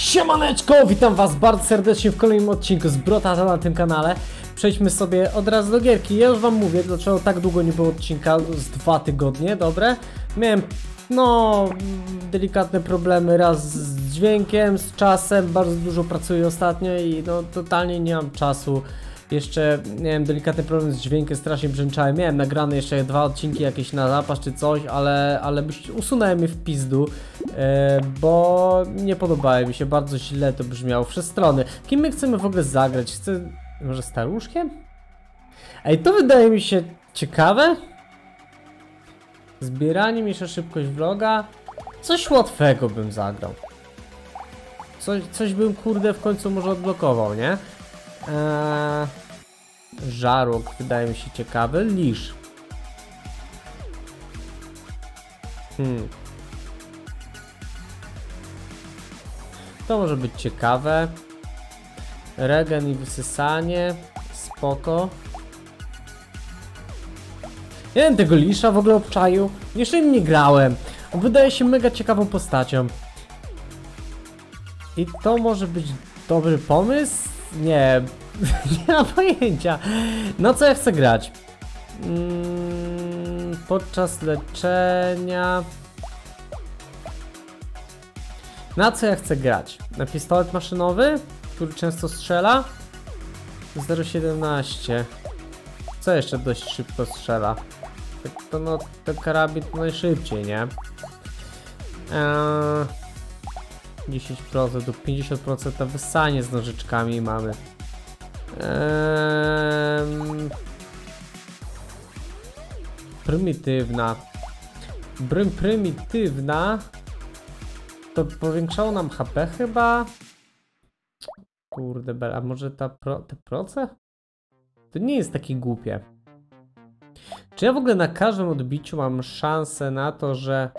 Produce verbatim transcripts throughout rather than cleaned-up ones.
Siemaneczko, witam was bardzo serdecznie w kolejnym odcinku z Brotata na tym kanale. Przejdźmy sobie od razu do gierki. Ja już wam mówię, dlaczego tak długo nie było odcinka, z dwa tygodnie, dobre. Miałem, no, delikatne problemy raz z dźwiękiem, z czasem, bardzo dużo pracuję ostatnio i no, totalnie nie mam czasu. Jeszcze miałem delikatny problem z dźwiękiem, strasznie brzęczałem. Miałem nagrane jeszcze dwa odcinki jakieś na zapas czy coś, ale, ale usunąłem je w pizdu, e, bo nie podobało mi się, bardzo źle to brzmiało przez strony. Kim my chcemy w ogóle zagrać? Chcę... może staruszkiem? Ej, to wydaje mi się ciekawe. Zbieranie, mniejsza szybkość vloga. Coś łatwego bym zagrał. Coś, coś bym kurde w końcu może odblokował, nie? Eee, żarłok wydaje mi się ciekawy. Lisz. Hmm. To może być ciekawe. Regen i wysysanie. Spoko. Ja bym tego Lisza w ogóle obczaił. Jeszcze im nie grałem. On wydaje się mega ciekawą postacią. I to może być dobry pomysł? Nie, nie mam pojęcia. Na co ja chcę grać? Hmm, podczas leczenia. Na co ja chcę grać? Na pistolet maszynowy, który często strzela? zero siedemnaście. Co jeszcze dość szybko strzela? To no, ten karabin to najszybciej, nie? Eee, dziesięć procent do pięćdziesiąt procent na wyssanie z nożyczkami mamy. Eee, prymitywna. Brym prymitywna. To powiększało nam H P chyba? Kurde, a może ta pro, te proce? To nie jest takie głupie. Czy ja w ogóle na każdym odbiciu mam szansę na to, że...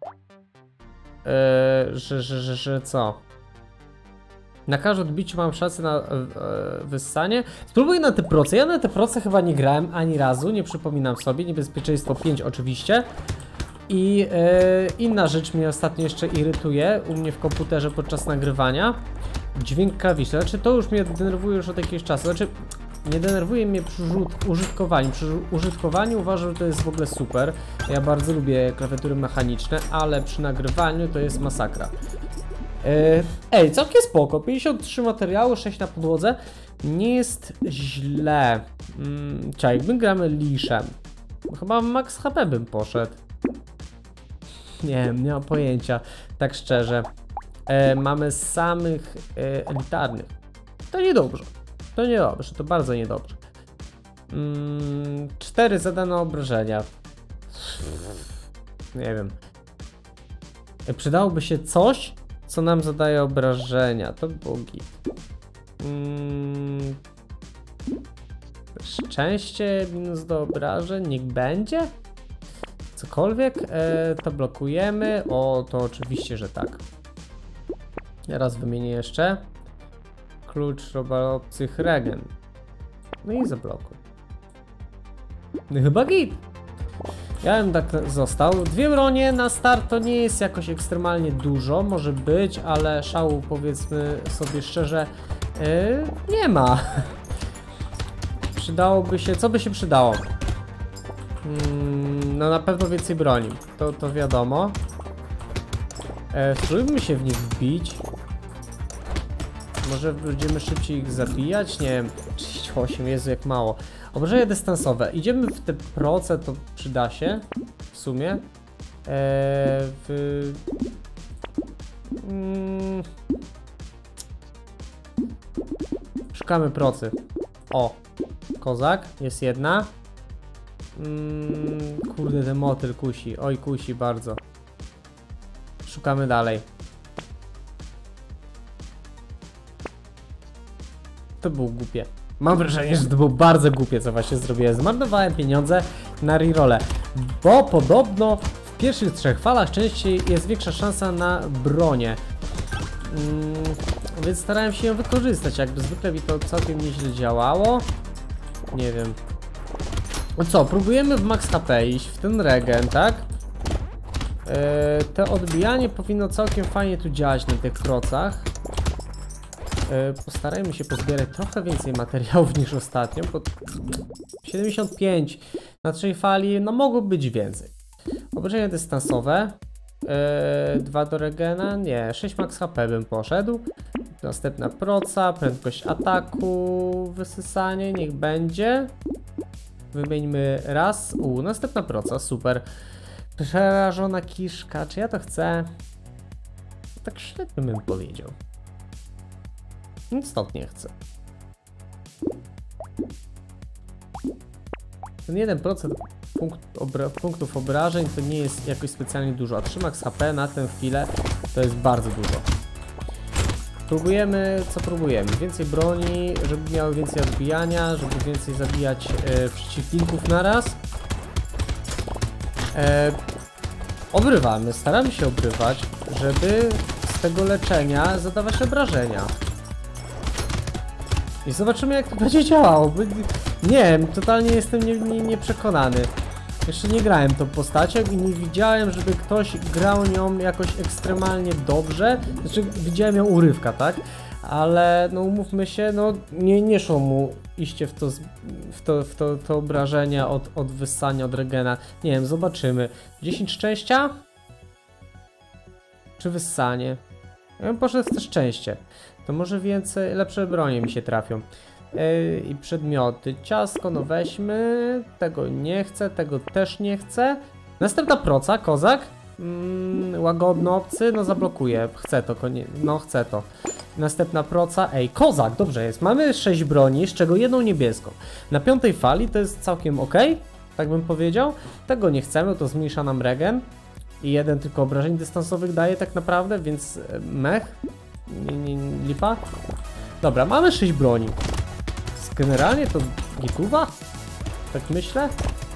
Yy, że, że, że, że co? Na każdym odbiciu mam szansę na yy, wyssanie. Spróbuję na te proce. Ja na te proce chyba nie grałem ani razu, nie przypominam sobie. Niebezpieczeństwo pięć oczywiście. I yy, inna rzecz mnie ostatnio jeszcze irytuje u mnie w komputerze podczas nagrywania. Dźwięk klawiszy. Znaczy to już mnie denerwuje już od jakiegoś czasu. Znaczy nie denerwuje mnie przy użytkowaniu. Przy użytkowaniu uważam, że to jest w ogóle super. Ja bardzo lubię klawiatury mechaniczne, ale przy nagrywaniu to jest masakra. Yy, ej, całkiem spoko. pięćdziesiąt trzy materiały, sześć na podłodze. Nie jest źle. Hmm, czekaj, my gramy Liszem. Chyba max H P bym poszedł. Nie wiem, nie mam pojęcia, tak szczerze. E, mamy samych e, elitarnych. To niedobrze. To niedobrze, to bardzo niedobrze. Mm, cztery zadane obrażenia. Nie wiem. E, przydałoby się coś, co nam zadaje obrażenia. To było git. Mm, szczęście minus do obrażeń, niech będzie. Cokolwiek, e, to blokujemy. O, to oczywiście, że tak. Raz wymienię jeszcze. Klucz obcych regen. No i zablokuj. No chyba git. Ja bym tak został. Dwie bronie na start to nie jest jakoś ekstremalnie dużo. Może być, ale szału, powiedzmy sobie szczerze, yy, nie ma. Przydałoby się... Co by się przydało? Hmm, no na pewno więcej broni. To, to wiadomo. E, spróbujmy się w nich wbić. Może będziemy szybciej ich zabijać? Nie wiem. trzydzieści osiem, Jezu, jak mało. Obrażenia dystansowe. Idziemy w te proce, to przyda się. W sumie. E, w... Mm. Szukamy procy. O. Kozak. Jest jedna. Mm, kurde, ten motyl kusi. Oj, kusi bardzo. Szukamy dalej. To było głupie. Mam wrażenie, że to było bardzo głupie, co właśnie zrobiłem. Zmarnowałem pieniądze na rerolle, bo podobno w pierwszych trzech falach częściej jest większa szansa na bronię. Mm, więc starałem się ją wykorzystać. Jakby zwykle mi to całkiem nieźle działało. Nie wiem. No co, próbujemy w max H P iść, w ten regen, tak? Yy, to odbijanie powinno całkiem fajnie tu działać na tych procach. Yy, postarajmy się pozbierać trochę więcej materiałów niż ostatnio, bo siedemdziesiąt pięć na trzeciej fali, no mogło być więcej. Obrażenia dystansowe. Yy, dwa do regena, nie, sześć max H P bym poszedł. Następna proca, prędkość ataku, wysysanie, niech będzie. Wymieńmy raz. U, następna proca, super. Przerażona kiszka, czy ja to chcę? Tak średnio bym powiedział. Nic stąd nie chcę. Ten jeden procent punkt obra punktów obrażeń to nie jest jakoś specjalnie dużo, a trzy max H P na tę chwilę to jest bardzo dużo. Próbujemy, co próbujemy? Więcej broni, żeby miały więcej odbijania, żeby więcej zabijać e, przeciwników naraz. E, obrywamy, staramy się obrywać, żeby z tego leczenia zadawać obrażenia. I zobaczymy, jak to będzie działało. Nie wiem, totalnie jestem nieprzekonany. Nie, nie Jeszcze nie grałem tą postacią i nie widziałem, żeby ktoś grał nią jakoś ekstremalnie dobrze. Znaczy, widziałem ją urywka, tak? Ale no umówmy się, no nie, nie szło mu iście w to, w to, w to, to obrażenia od, od wyssania, od regena. Nie wiem, zobaczymy. dziesięć szczęścia? Czy wyssanie? Ja bym poszedł w to szczęście. To może więcej, lepsze bronie mi się trafią. Yy, I przedmioty. Ciasko, no weźmy. Tego nie chcę, tego też nie chcę. Następna proca, kozak. Mm, łagodny obcy, no zablokuję. Chcę to, konie... no chcę to. Następna proca, ej, kozak, dobrze jest. Mamy sześć broni, z czego jedną niebieską. Na piątej fali to jest całkiem ok, tak bym powiedział. Tego nie chcemy, to zmniejsza nam regen. I jeden tylko obrażeń dystansowych daje tak naprawdę, więc mech. Nie, nie, nie, lipa. Dobra, mamy sześć broni. Generalnie to gituwa? Tak myślę.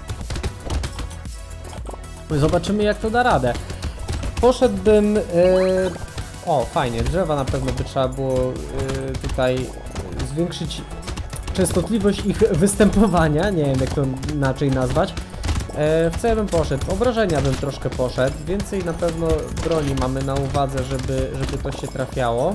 Zobaczymy, jak to da radę. Poszedłbym... Yy... O, fajnie, drzewa na pewno by trzeba było yy, tutaj zwiększyć częstotliwość ich występowania. Nie wiem, jak to inaczej nazwać. Yy, w co ja bym poszedł? Obrażenia bym troszkę poszedł. Więcej na pewno broni mamy na uwadze, żeby, żeby to się trafiało.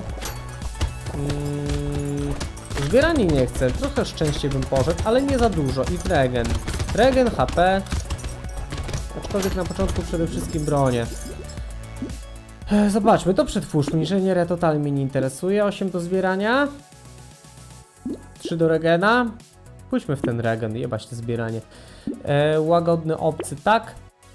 Yy... Zbieranie nie chcę, trochę szczęście bym poszedł, ale nie za dużo. I regen. Regen, H P. Aczkolwiek na początku przede wszystkim bronię. Zobaczmy, to przetwórzmy. Inżynieria totalnie mnie nie interesuje. osiem do zbierania. trzy do regena. Pójdźmy w ten regen, jebać to zbieranie. E, łagodny obcy, tak.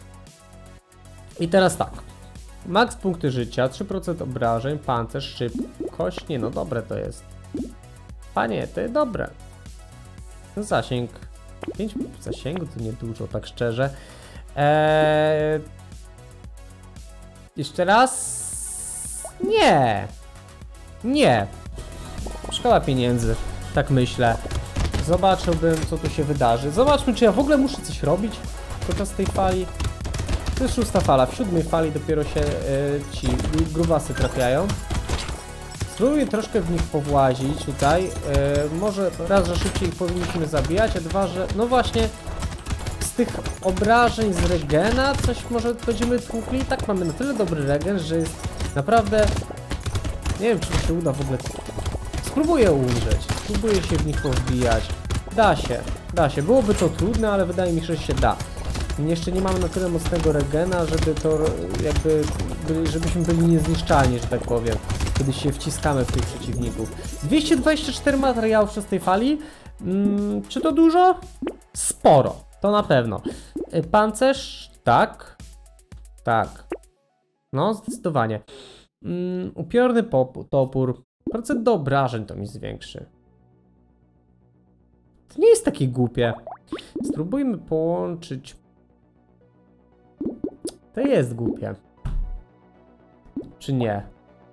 I teraz tak. Max punkty życia, trzy procent obrażeń, pancerz, szybkość. Nie no, dobre to jest. Panie, to jest dobre. Zasięg. pięć zasięgu to niedużo, tak szczerze. Eee... Jeszcze raz. Nie. Nie. Szkoda pieniędzy. Tak myślę. Zobaczyłbym, co tu się wydarzy. Zobaczmy, czy ja w ogóle muszę coś robić podczas tej fali. To jest szósta fala. W siódmej fali dopiero się e, ci grubasy trafiają. Spróbuję troszkę w nich powłazić tutaj. E, może raz, że szybciej ich powinniśmy zabijać, a dwa, że... No właśnie... Z tych obrażeń z regena coś może będziemy tłukli. Tak, mamy na tyle dobry regen, że jest naprawdę... Nie wiem, czy mi się uda w ogóle... Spróbuję umrzeć. Spróbuję się w nich powbijać. Da się, da się. Byłoby to trudne, ale wydaje mi się, że się da. Jeszcze nie mamy na tyle mocnego regena, żeby to jakby... Żebyśmy byli niezniszczalni, że tak powiem. Kiedy się wciskamy w tych przeciwników. dwieście dwadzieścia cztery materiałów przez tej fali. Hmm, czy to dużo? Sporo. To na pewno. Pancerz? Tak. Tak. No, zdecydowanie. Um, upiorny topór. Procent do obrażeń to mi zwiększy. To nie jest takie głupie. Spróbujmy połączyć. To jest głupie. Czy nie?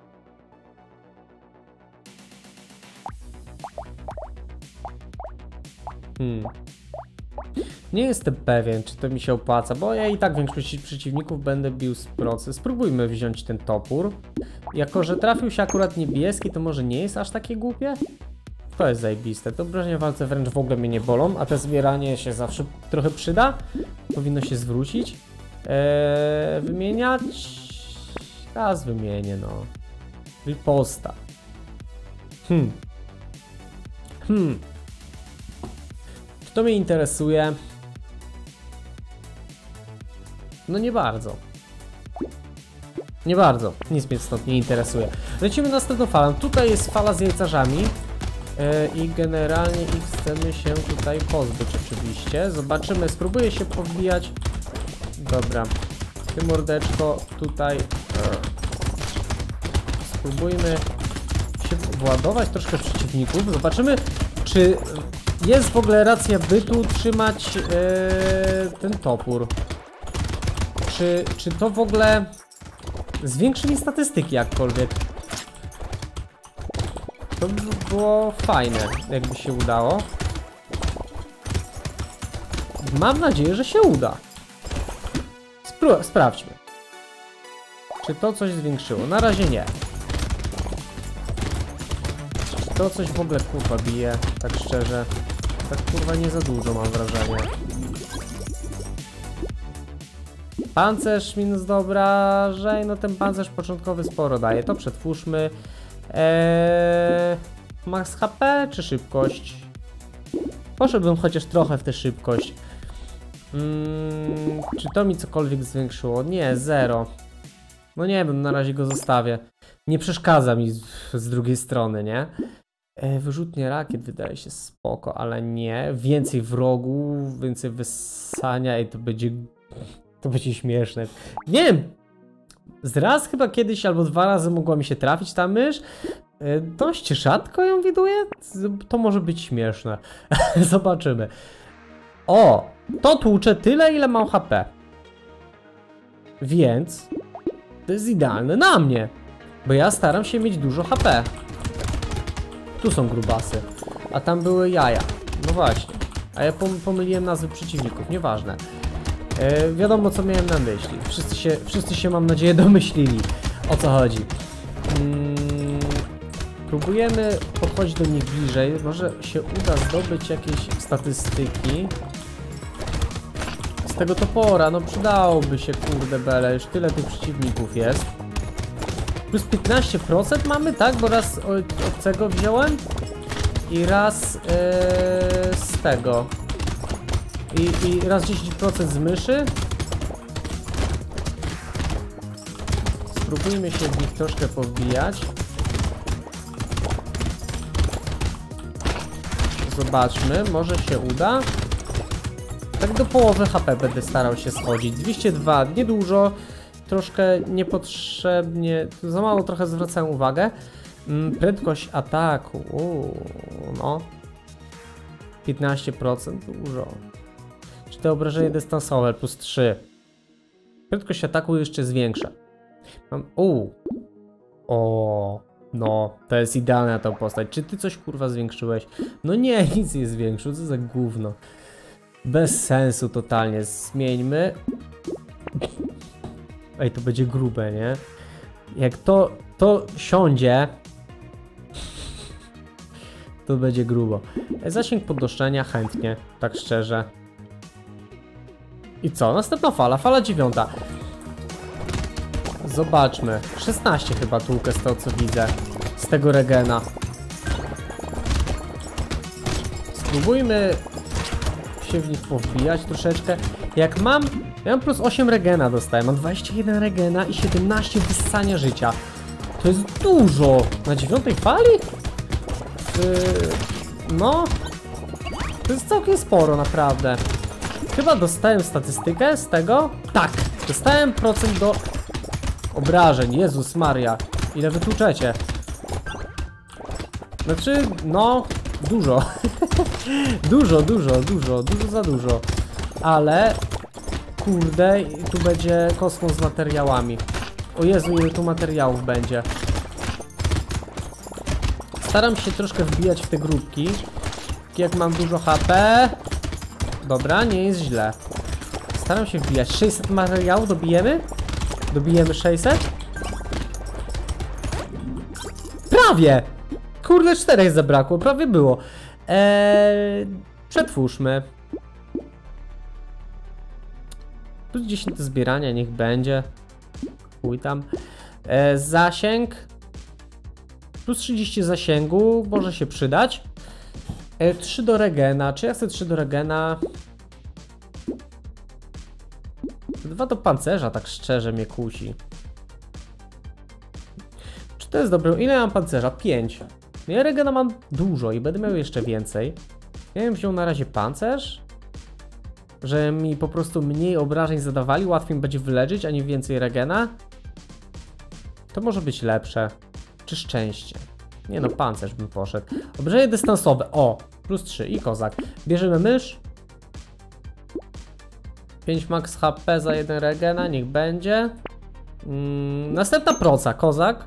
Hmm. Nie jestem pewien, czy to mi się opłaca, bo ja i tak większość przeciwników będę bił z procy. Spróbujmy wziąć ten topór. Jako że trafił się akurat niebieski, to może nie jest aż takie głupie? To jest zajebiste. To obrażenia w walce wręcz w ogóle mnie nie bolą, a te zbieranie się zawsze trochę przyda. Powinno się zwrócić. Eee, wymieniać... Raz wymienię, no. Riposta. Hmm. Hmm. Czy to mnie interesuje? No nie bardzo. Nie bardzo. Nic mnie stąd nie interesuje. Lecimy następną falę. Tutaj jest fala z jajcarzami. Yy, I generalnie ich chcemy się tutaj pozbyć oczywiście. Zobaczymy. Spróbuję się powbijać. Dobra. Ty mordeczko tutaj. Yy. Spróbujmy się władować troszkę przeciwników. Zobaczymy, czy jest w ogóle racja bytu trzymać yy, ten topór. Czy, czy to w ogóle zwiększy mi statystyki jakkolwiek? To by było fajne, jakby się udało. Mam nadzieję, że się uda. Spró- sprawdźmy. Czy to coś zwiększyło? Na razie nie. Czy to coś w ogóle kurwa bije? Tak szczerze. Tak kurwa nie za dużo mam wrażenie. Pancerz minus do obrażeń, no ten pancerz początkowy sporo daje, to przetwórzmy. Eee, max H P czy szybkość? Poszedłbym chociaż trochę w tę szybkość. Hmm, czy to mi cokolwiek zwiększyło? Nie, zero. No nie wiem, na razie go zostawię. Nie przeszkadza mi z, z drugiej strony, nie? Eee, wyrzutnie rakiet wydaje się spoko, ale nie. Więcej wrogów, więcej wyssania i to będzie... To będzie śmieszne. Nie wiem. Z raz chyba kiedyś albo dwa razy mogła mi się trafić ta mysz. Dość rzadko ją widuję. To może być śmieszne. Zobaczymy. O! To tłucze tyle, ile mam H P. Więc to jest idealne na mnie. Bo ja staram się mieć dużo H P. Tu są grubasy. A tam były jaja. No właśnie. A ja pomyliłem nazwy przeciwników. Nieważne. Yy, wiadomo, co miałem na myśli. Wszyscy się, wszyscy się mam nadzieję domyślili, o co chodzi. Yy, próbujemy podchodzić do nich bliżej. Może się uda zdobyć jakieś statystyki z tego topora. No przydałoby się, kurde bele, już tyle tych przeciwników jest. Plus piętnaście procent mamy, tak? Bo raz obcego wziąłem i raz yy, z tego. I, I raz dziesięć procent z myszy. Spróbujmy się w nich troszkę powbijać. Zobaczmy, może się uda. Tak do połowy H P będę starał się schodzić. dwieście dwa, niedużo. Troszkę niepotrzebnie. Za mało trochę zwracałem uwagę. Prędkość ataku. Uuu, no. piętnaście procent, dużo. Czy te obrażenie dystansowe plus trzy. Prędkość ataku jeszcze zwiększa. Mam. Uuu. O. No, to jest idealna ta postać. Czy ty coś kurwa zwiększyłeś? No nie, nic nie zwiększył. Co za gówno. Bez sensu totalnie. Zmieńmy. Ej, to będzie grube, nie? Jak to, to siądzie, to będzie grubo. Zasięg podnoszenia chętnie, tak szczerze. I co? Następna fala, fala dziewiąta. Zobaczmy. szesnaście chyba tłukę z tego, co widzę. Z tego regena. Spróbujmy się w nich powbijać troszeczkę. Jak mam... Ja mam plus osiem regena dostałem. Mam dwadzieścia jeden regena i siedemnaście wyssania życia. To jest dużo. Na dziewiątej fali? Yy, no... To jest całkiem sporo, naprawdę. Chyba dostałem statystykę z tego? Tak! Dostałem procent do obrażeń. Jezus Maria. Ile wytłuczecie? Znaczy, no... Dużo. Dużo, dużo, dużo, dużo za dużo. Ale... Kurde, tu będzie kosmos z materiałami. O Jezu, ile tu materiałów będzie. Staram się troszkę wbijać w te grupki. Jak mam dużo H P. Dobra, nie jest źle. Staram się wbijać. sześćset materiałów dobijemy? Dobijemy sześćset? Prawie! Kurde, czterech zabrakło, prawie było. Eee, przetwórzmy. Plus dziesięć do zbierania, niech będzie. Chuj tam. Eee, zasięg. Plus trzydzieści zasięgu, może się przydać. E, trzy do regena, czy ja chcę trzy do regena? dwa do pancerza, tak szczerze mnie kusi. Czy to jest dobre? Ile mam pancerza? pięć. Ja regena mam dużo i będę miał jeszcze więcej. Ja bym wziął na razie pancerz, że mi po prostu mniej obrażeń zadawali, łatwiej mi będzie wyleczyć, a nie więcej regena. To może być lepsze. Czy szczęście? Nie no, pancerz bym poszedł. Obrażenie dystansowe. O, plus trzy i kozak. Bierzemy mysz. pięć max H P za jeden regena, niech będzie. Mm, następna proca, kozak.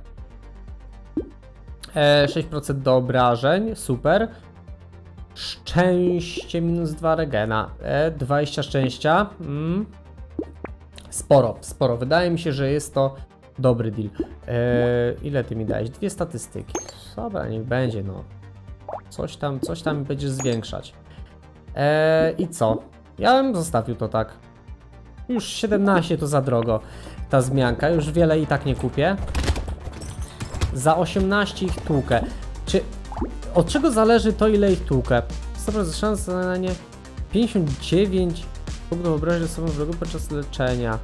E, sześć procent do obrażeń, super. Szczęście minus dwa regena. E, dwadzieścia szczęścia. Mm. Sporo, sporo. Wydaje mi się, że jest to dobry deal. E, ile ty mi dałeś? Dwie statystyki. Dobra, niech będzie, no. Coś tam, coś tam będziesz zwiększać. E, I co? Ja bym zostawił to tak. Już siedemnaście to za drogo. Ta zmianka. Już wiele i tak nie kupię. Za osiemnaście ich tłukę. Czy... Od czego zależy to, ile ich tłukę? sto procent szansa na nie. pięćdziesiąt dziewięć punktów obrażeń osobą wrogu podczas leczenia.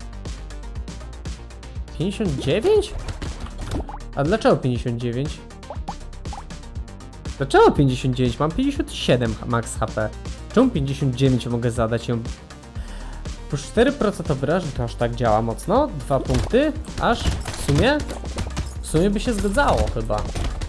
pięćdziesiąt dziewięć? A dlaczego pięćdziesiąt dziewięć? Dlaczego pięćdziesiąt dziewięć? Mam pięćdziesiąt siedem max H P. Czemu pięćdziesiąt dziewięć mogę zadać ją? Plus cztery procent obrażeń to aż tak działa mocno. dwa punkty. Aż w sumie? W sumie by się zgadzało chyba.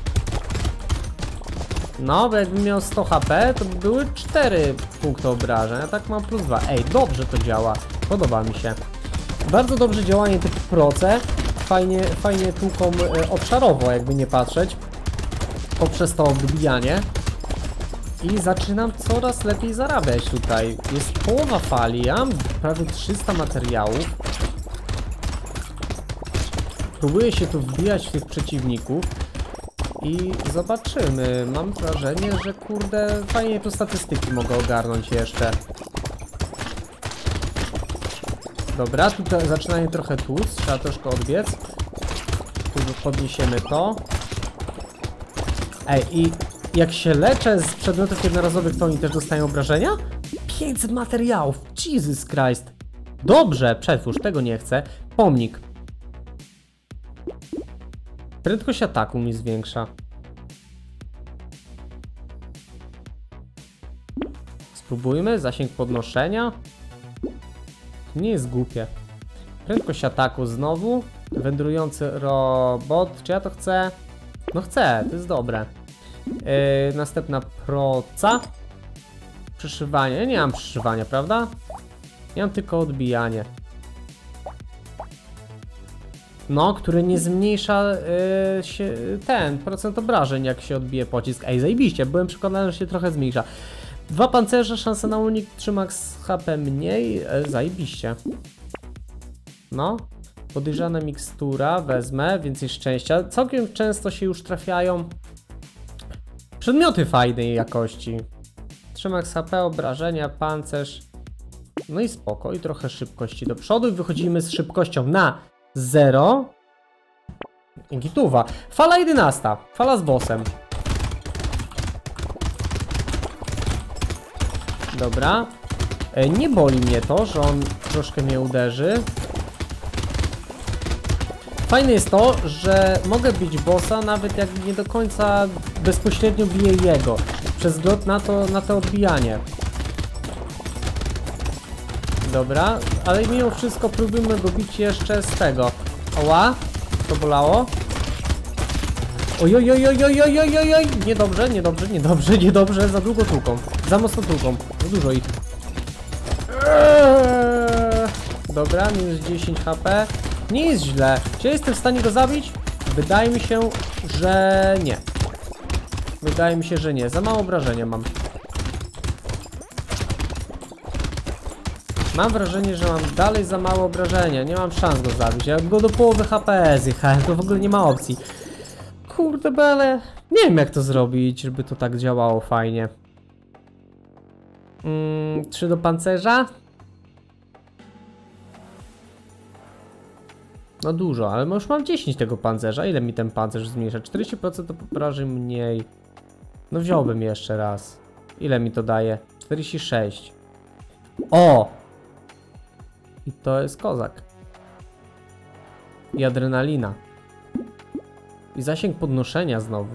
No, bo jakbym miał sto H P, to by były cztery punkty obrażeń, a tak mam plus dwa. Ej, dobrze to działa. Podoba mi się. Bardzo dobrze działanie typu proce. Fajnie, fajnie tłuką e, obszarowo, jakby nie patrzeć. Poprzez to odbijanie. I zaczynam coraz lepiej zarabiać tutaj. Jest połowa fali, ja mam prawie trzysta materiałów. Próbuję się tu wbijać w tych przeciwników. I zobaczymy. Mam wrażenie, że kurde, fajnie tu statystyki mogę ogarnąć jeszcze. Dobra, tutaj zaczynają trochę tłuc, trzeba troszkę odbiec. Tu podniesiemy to. Ej, i jak się leczę z przedmiotów jednorazowych, to oni też dostają obrażenia? pięćset materiałów, Jesus Christ. Dobrze, przetwórz, tego nie chcę. Pomnik. Prędkość ataku mi zwiększa. Spróbujmy, zasięg podnoszenia. Nie jest głupie. Prędkość ataku znowu. Wędrujący robot. Czy ja to chcę? No chcę, to jest dobre. Yy, następna proca. Przyszywanie. Nie mam przyszywania, prawda? Ja mam tylko odbijanie. No, które nie zmniejsza yy, się, ten procent obrażeń, jak się odbije pocisk. Ej, zajebiście, byłem przekonany, że się trochę zmniejsza. Dwa pancerze, szansa na unik, trzy max H P mniej, yy, zajebiście. No, podejrzana mikstura, wezmę, więcej szczęścia. Całkiem często się już trafiają przedmioty fajnej jakości. trzy max H P, obrażenia, pancerz. No i spoko, i trochę szybkości do przodu i wychodzimy z szybkością na zero. Gituwa. Fala jedenasta. Fala z bossem. Dobra. E, nie boli mnie to, że on troszkę mnie uderzy. Fajne jest to, że mogę bić bossa nawet jak nie do końca bezpośrednio biję jego. Przez wzgląd na to, na to odbijanie. Dobra, ale mimo wszystko próbujmy go bić jeszcze z tego. Oła, to bolało. Ojojojojojojojojoj, niedobrze, niedobrze, niedobrze, niedobrze, za długo tłuką. Za mocno tłuką, za dużo ich. Eee, dobra, minus dziesięć H P. Nie jest źle. Czy ja jestem w stanie go zabić? Wydaje mi się, że nie. Wydaje mi się, że nie. Za mało obrażenia mam. Mam wrażenie, że mam dalej za mało obrażenia. Nie mam szans go zabić. Jak go do połowy H P zjechałem, to w ogóle nie ma opcji. Kurde bele. Nie wiem jak to zrobić, żeby to tak działało fajnie. Mm, trzy do pancerza. No dużo, ale już mam dziesięć tego pancerza. Ile mi ten pancerz zmniejsza? czterdzieści procent obrażeń mniej. No wziąłbym jeszcze raz. Ile mi to daje? czterdzieści sześć. O! I to jest kozak. I adrenalina. I zasięg podnoszenia znowu.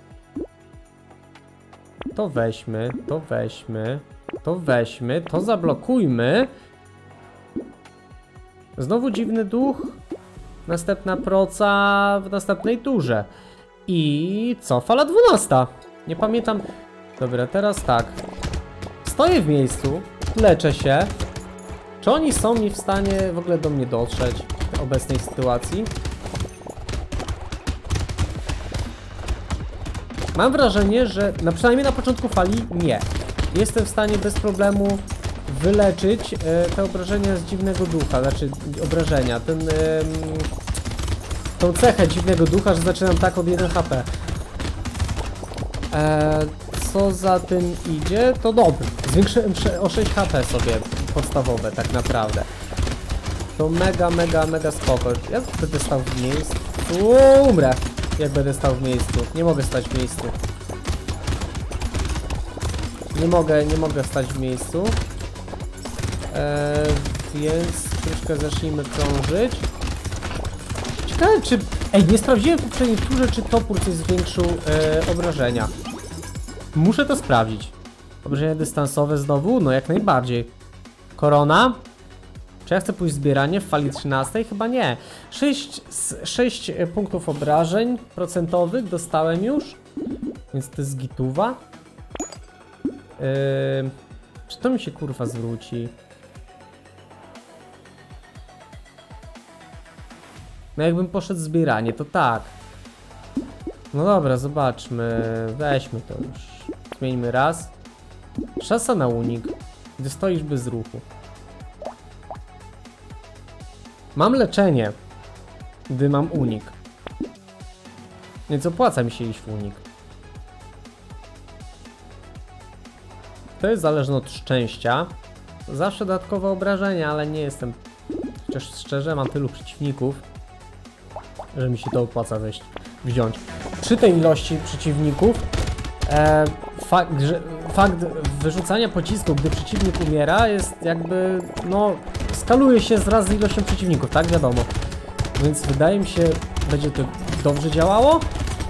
To weźmy, to weźmy, to weźmy, to zablokujmy. Znowu dziwny duch. Następna proca w następnej turze. I co? Fala dwunasta. Nie pamiętam. Dobra, teraz tak. Stoję w miejscu, leczę się. Czy oni są mi w stanie w ogóle do mnie dotrzeć w obecnej sytuacji? Mam wrażenie, że na przynajmniej na początku fali nie. Jestem w stanie bez problemu wyleczyć e, te obrażenia z dziwnego ducha, znaczy obrażenia, ten, e, tą cechę dziwnego ducha, że zaczynam tak od jeden H P. E, co za tym idzie, to dobry. Zwiększyłem o sześć H P sobie podstawowe tak naprawdę. To mega, mega, mega spoko. Ja będę stał w miejscu. Umrę, jak będę stał w miejscu. Nie mogę stać w miejscu. Nie mogę, nie mogę stać w miejscu. Eee, więc troszkę zacznijmy krążyć. Ciekawe czy... Ej, nie sprawdziłem w poprzedniej turze, czy topór coś zwiększył e, obrażenia. Muszę to sprawdzić. Obrażenia dystansowe znowu? No jak najbardziej. Korona? Czy ja chcę pójść w zbieranie w fali trzynastej? Chyba nie. sześć punktów obrażeń procentowych dostałem już. Więc to jest gituwa. Yy, czy to mi się kurwa zwróci? No jakbym poszedł w zbieranie, to tak. No dobra, zobaczmy. Weźmy to już. Zmieńmy raz. Szansa na unik. Gdy stoisz bez ruchu. Mam leczenie. Gdy mam unik. Więc opłaca mi się iść w unik. To jest zależne od szczęścia. Zawsze dodatkowe obrażenia, ale nie jestem... Chociaż szczerze mam tylu przeciwników, że mi się to opłaca wejść, wziąć. Przy tej ilości przeciwników e, fakt, że, fakt wyrzucania pocisku, gdy przeciwnik umiera, jest jakby, no, skaluje się z razy ilością przeciwników, tak? Wiadomo. Więc wydaje mi się, będzie to dobrze działało.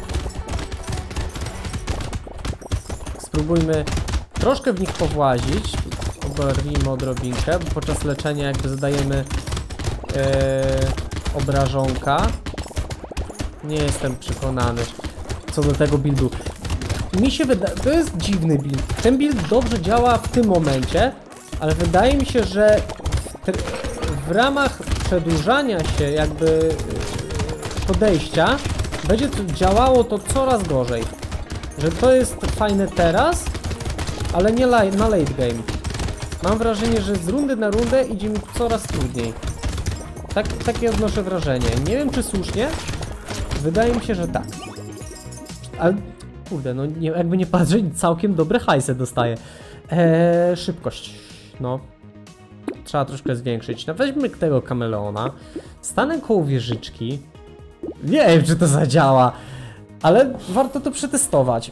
Spróbujmy troszkę w nich powłazić. Obarwimy odrobinkę, bo podczas leczenia jakby zadajemy e, obrażonka. Nie jestem przekonany co do tego buildu. Mi się wydaje, to jest dziwny build. Ten build dobrze działa w tym momencie, ale wydaje mi się, że w, w ramach przedłużania się jakby podejścia będzie to działało to coraz gorzej. Że to jest fajne teraz, ale nie na late game. Mam wrażenie, że z rundy na rundę idzie mi coraz trudniej. Tak, takie odnoszę wrażenie. Nie wiem czy słusznie. Wydaje mi się, że tak. Ale kurde, no nie, jakby nie patrzeć, całkiem dobre hajsy dostaję. Eee, szybkość. No. Trzeba troszkę zwiększyć. No weźmy tego kameleona. Stanę koło wieżyczki. Nie wiem, czy to zadziała. Ale warto to przetestować.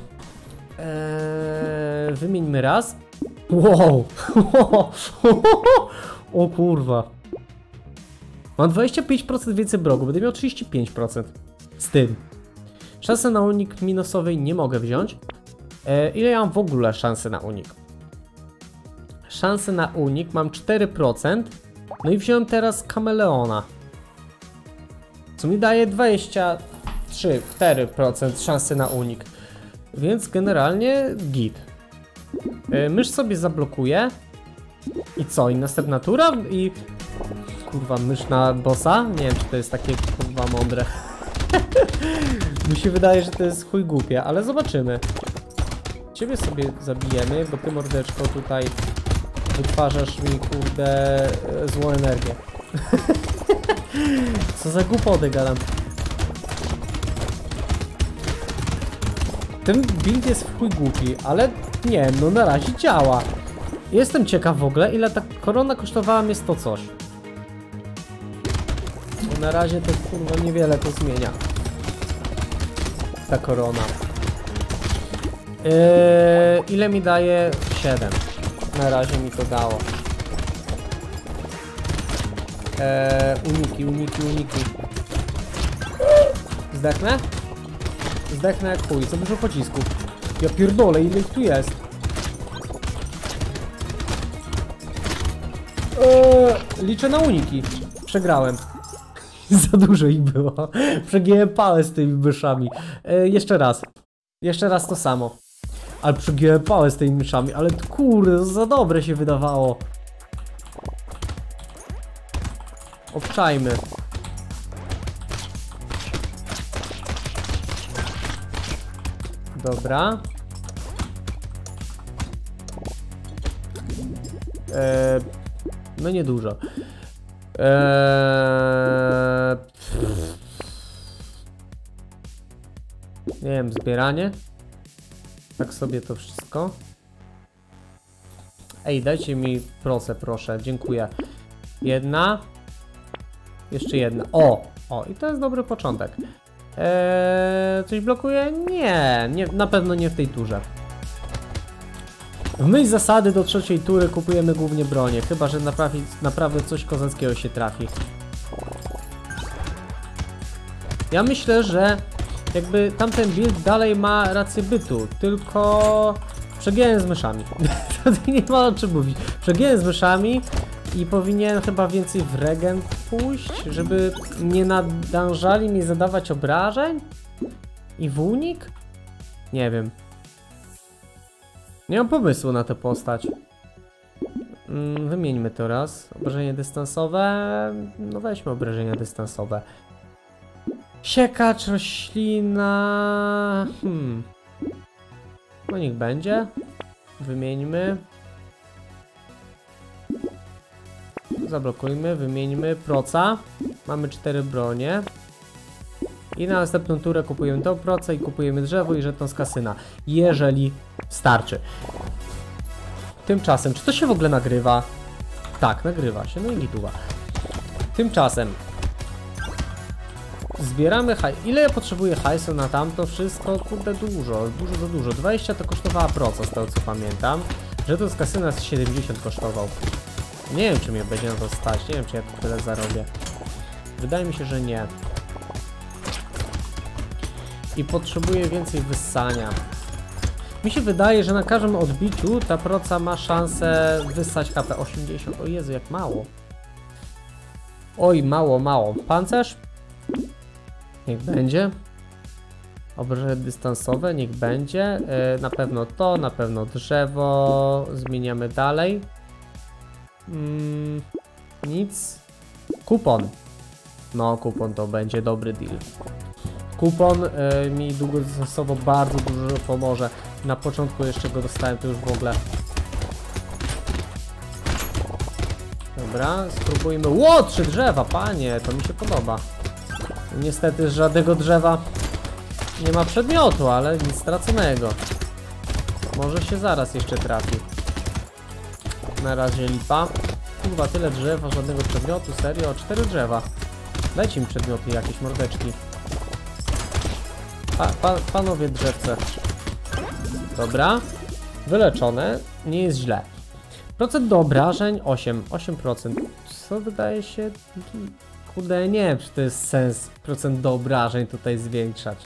Eee, wymieńmy raz. Wow. O kurwa. Mam dwadzieścia pięć procent więcej brogu. Będę miał trzydzieści pięć procent. Z tym. Szansę na unik minusowej nie mogę wziąć. E, ile ja mam w ogóle szansy na unik? Szansę na unik mam cztery procent. No i wziąłem teraz kameleona. Co mi daje dwadzieścia trzy, cztery procent szansy na unik. Więc generalnie git. E, mysz sobie zablokuję. I co? I następna tura? I... Kurwa, mysz na bossa? Nie wiem, czy to jest takie kurwa mądre. Mi się wydaje, że to jest chuj głupie, ale zobaczymy. Ciebie sobie zabijemy, bo ty mordeczko tutaj wytwarzasz mi kurde złą energię. Co za głupoty gadam. Ten build jest w chuj głupi, ale nie, no na razie działa. Jestem ciekaw w ogóle, ile ta korona kosztowała mnie sto coś. Na razie to kurwa niewiele to zmienia. Ta korona. Yy, ile mi daje? siedem. Na razie mi to dało. Eee, uniki, uniki, uniki. Zdechnę? Zdechnę jak chuj, co dużo pocisków. Ja pierdolę, ile ich tu jest? Eee, liczę na uniki. Przegrałem. Za dużo ich było. Przegięłem pałę z tymi myszami. Eee, jeszcze raz. Jeszcze raz to samo. Ale przegięłem pałę z tymi myszami, ale kurde, za dobre się wydawało. Obczajmy. Dobra. Eee, no niedużo. Eee, nie wiem, zbieranie. Tak sobie to wszystko. Ej, dajcie mi proszę, proszę, dziękuję. Jedna. Jeszcze jedna. O! O, i to jest dobry początek. Eee, coś blokuje? Nie, nie, na pewno nie w tej turze. W myśl zasady do trzeciej tury kupujemy głównie bronię, chyba że naprawi, naprawdę coś kozackiego się trafi. Ja myślę, że jakby tamten build dalej ma rację bytu, tylko przegięłem z myszami. To nie ma o czym mówić. Przegięłem z myszami i powinien chyba więcej w regent pójść, żeby nie nadążali mi zadawać obrażeń? I w unik? Nie wiem. Nie mam pomysłu na tę postać. Mm, wymieńmy to raz. Obrażenia dystansowe. No weźmy obrażenia dystansowe. Siekacz, roślina... Hmm. No niech będzie. Wymieńmy. Zablokujmy, wymieńmy. Proca. Mamy cztery bronie. I na następną turę kupujemy tą procę i kupujemy drzewo i żeton z kasyna. Jeżeli starczy. Tymczasem, czy to się w ogóle nagrywa? Tak, nagrywa się, no i gituwa. Tymczasem zbieramy hajs. Ile ja potrzebuję hajsu na tamto wszystko? Kurde, dużo, dużo za dużo. dwadzieścia to kosztowała proca, z tego co pamiętam. Żeton z kasyna z siedemdziesiąt kosztował. Nie wiem, czy mnie będzie na to stać, nie wiem, czy ja to tyle zarobię. Wydaje mi się, że nie. I potrzebuję więcej wyssania. Mi się wydaje, że na każdym odbiciu ta proca ma szansę wyssać H P osiemdziesiąt. O Jezu, jak mało. Oj, mało, mało. Pancerz? Niech będzie. Obrażenia dystansowe, niech będzie. Yy, na pewno to, na pewno drzewo. Zmieniamy dalej. Mm, nic. Kupon. No, kupon to będzie dobry deal. Kupon y, mi długodystansowo bardzo dużo pomoże. Na początku jeszcze go dostałem, to już w ogóle. Dobra, spróbujmy. Ło, trzy drzewa, panie, to mi się podoba. Niestety z żadnego drzewa nie ma przedmiotu, ale nic straconego. Może się zaraz jeszcze trafi. Na razie lipa. Kurwa, tyle drzewa, żadnego przedmiotu, serio? Cztery drzewa. Dajcie mi przedmioty jakieś, mordeczki. Pa, pa, panowie drzewce. Dobra. Wyleczone. Nie jest źle. Procent do obrażeń osiem. osiem procent. Co wydaje się... Kurde, nie wiem, czy to jest sens procent do obrażeń tutaj zwiększać.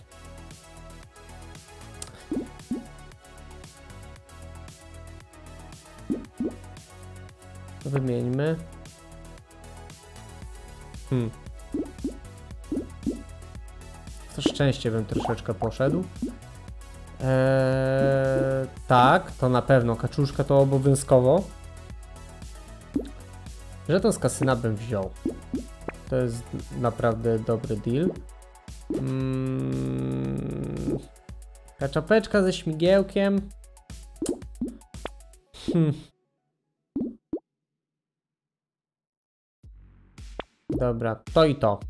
Wymieńmy. Hmm. To szczęście bym troszeczkę poszedł. Eee, tak, to na pewno. Kaczuszka to obowiązkowo. Żeton z kasyna bym wziął. To jest naprawdę dobry deal. Mm. Kaczapeczka ze śmigiełkiem. Hmm. Dobra, to i to.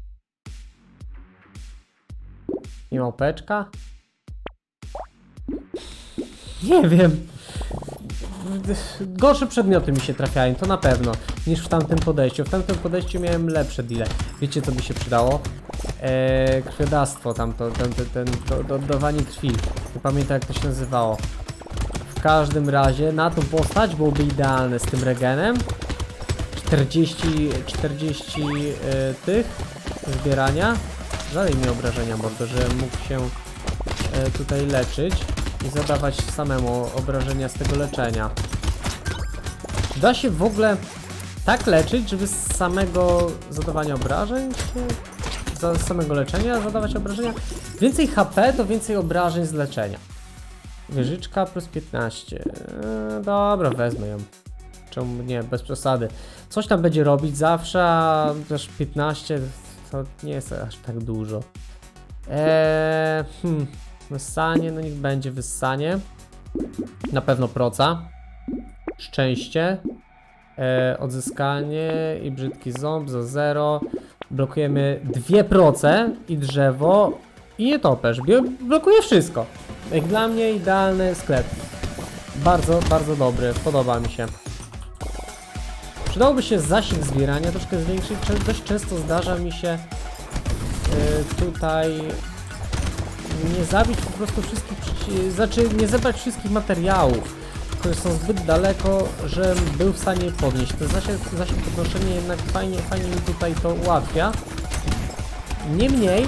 I małpeczka? Nie wiem. gorsze przedmioty mi się trafiają, to na pewno, niż w tamtym podejściu. W tamtym podejściu miałem lepsze deale. Wiecie, co by się przydało? Eee, krwiodawstwo, tamto, ten, ten, ten, to, to oddawanie krwi. Nie pamiętam, jak to się nazywało. W każdym razie na tą postać byłoby idealne z tym regenem. czterdzieści, czterdzieści e, tych zbierania. Dalej mi obrażenia, mordo, że mógł się e, tutaj leczyć i zadawać samemu obrażenia z tego leczenia. Da się w ogóle tak leczyć, żeby z samego zadawania obrażeń się, z samego leczenia zadawać obrażenia? Więcej H P to więcej obrażeń z leczenia. Wieżyczka plus piętnaście. Eee, dobra, wezmę ją. Czemu nie, bez przesady. Coś tam będzie robić zawsze, a też piętnaście to nie jest aż tak dużo. Eee, hmm, wyssanie, no niech będzie wyssanie. Na pewno proca. Szczęście. Eee, odzyskanie i brzydki ząb za zero. Blokujemy dwa procent i drzewo i nietoperz. Blokuje wszystko. Jak dla mnie idealny sklep. Bardzo, bardzo dobry. Podoba mi się. Przydałoby się zasięg zbierania troszkę zwiększyć. Dość często zdarza mi się yy, tutaj nie zabić po prostu wszystkich, znaczy nie zebrać wszystkich materiałów, które są zbyt daleko, żebym był w stanie je podnieść. To zasięg, zasięg podnoszenia jednak fajnie, fajnie mi tutaj to ułatwia. Niemniej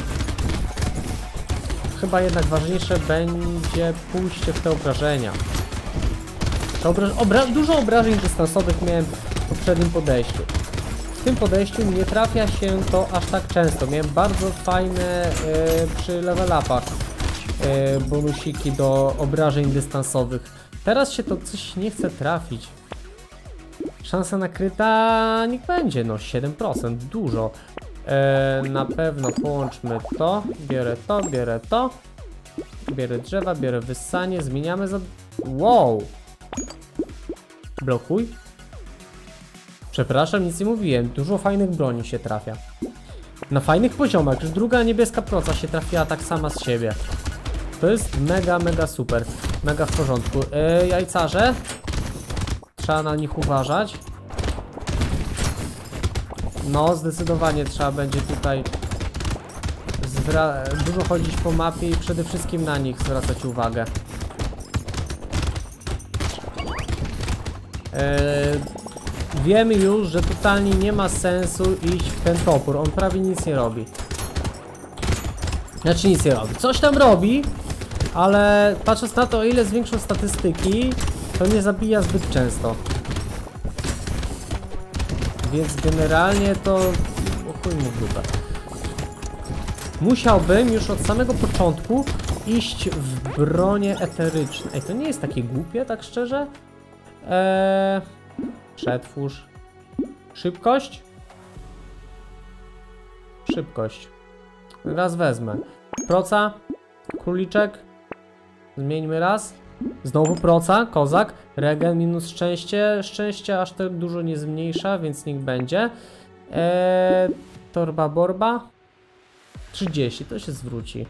chyba jednak ważniejsze będzie pójście w te obrażenia. Te obra obra dużo obrażeń dystansowych miałem w poprzednim podejściu. W tym podejściu nie trafia się to aż tak często. Miałem bardzo fajne yy, przy level upach yy, bonusiki do obrażeń dystansowych. Teraz się to coś nie chce trafić. Szansa nakryta niech będzie, no siedem procent, dużo. Yy, na pewno połączmy to, biorę to, biorę to. Biorę drzewa, biorę wyssanie, zmieniamy za... Wow! Blokuj. Przepraszam, nic nie mówiłem. Dużo fajnych broni się trafia. Na fajnych poziomach. Już druga niebieska proca się trafiła tak sama z siebie. To jest mega, mega super. Mega w porządku. Yy, jajcarze. Trzeba na nich uważać. No, zdecydowanie trzeba będzie tutaj dużo chodzić po mapie i przede wszystkim na nich zwracać uwagę. Yy, wiemy już, że totalnie nie ma sensu iść w ten topór. On prawie nic nie robi. Znaczy nic nie robi. Coś tam robi, ale patrząc na to, o ile zwiększą statystyki, to nie zabija zbyt często. Więc generalnie to... O chuj mu w dupę. Musiałbym już od samego początku iść w bronie eteryczne. Ej, to nie jest takie głupie, tak szczerze? Eee, przetwórz. Szybkość? Szybkość. Raz wezmę. Proca. Króliczek. Zmieńmy raz. Znowu proca. Kozak. Regen minus szczęście. Szczęście aż tak dużo nie zmniejsza, więc niech będzie. Eee, torba borba. trzydzieści. To się zwróci.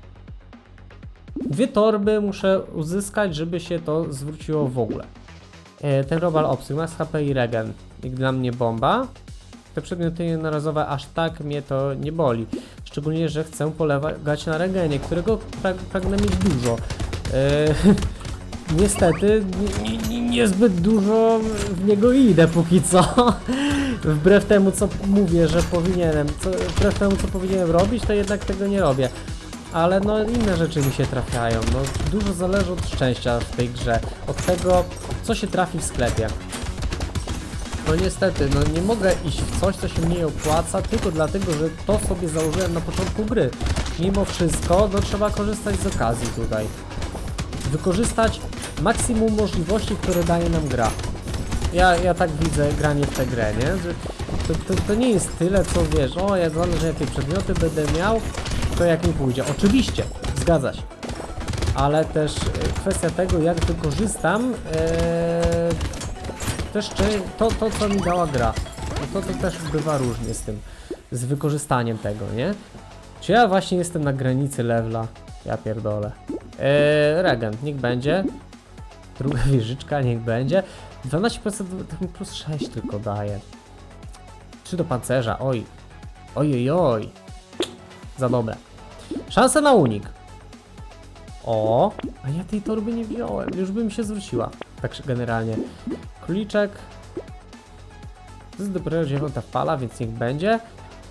Dwie torby muszę uzyskać, żeby się to zwróciło w ogóle. Ten robal obsług, max H P i regen. Jak dla mnie bomba. Te przedmioty jednorazowe aż tak mnie to nie boli. Szczególnie, że chcę polegać na regenie, którego prag pragnę mieć dużo. Eee, niestety niezbyt nie dużo w niego idę póki co. Wbrew temu, co mówię, że powinienem, co, wbrew temu, co powinienem robić, to jednak tego nie robię. Ale no inne rzeczy mi się trafiają, no dużo zależy od szczęścia w tej grze, od tego, co się trafi w sklepie. No niestety, no nie mogę iść w coś, co się mniej opłaca, tylko dlatego, że to sobie założyłem na początku gry. Mimo wszystko, no trzeba korzystać z okazji tutaj. Wykorzystać maksimum możliwości, które daje nam gra. Ja, ja tak widzę granie w tę grę, nie? Że to, to, to nie jest tyle, co wiesz, o jak zależy jakie przedmioty będę miał, to jak mi pójdzie. Oczywiście, zgadza się. Ale też kwestia tego, jak wykorzystam ee, też to, to, co mi dała gra. To, to też bywa różnie z tym, z wykorzystaniem tego, nie? Czy ja właśnie jestem na granicy levela? Ja pierdolę. Eee, regen, niech będzie. Druga wieżyczka, niech będzie. dwanaście procent plus sześć tylko daje. trzy do pancerza, oj. Oj, oj, oj. Za dobre. Szansa na unik. O, a ja tej torby nie wziąłem, już by mi się zwróciła. Tak generalnie. Króliczek. To jest dopiero dziewiąta fala, więc niech będzie.